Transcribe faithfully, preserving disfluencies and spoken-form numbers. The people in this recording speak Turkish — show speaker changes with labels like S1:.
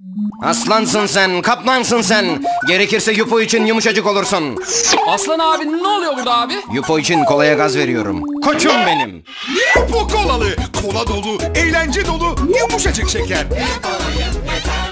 S1: Aslansın sen, kaplansın sen. Gerekirse Yupo için yumuşacık olursun.
S2: Aslan abi ne oluyor burada abi?
S1: Yupo için kolaya gaz veriyorum. Koçum benim.
S3: Yupo kolalı, kola dolu, eğlence dolu, yumuşacık şeker.
S4: Yupo'yum yeter.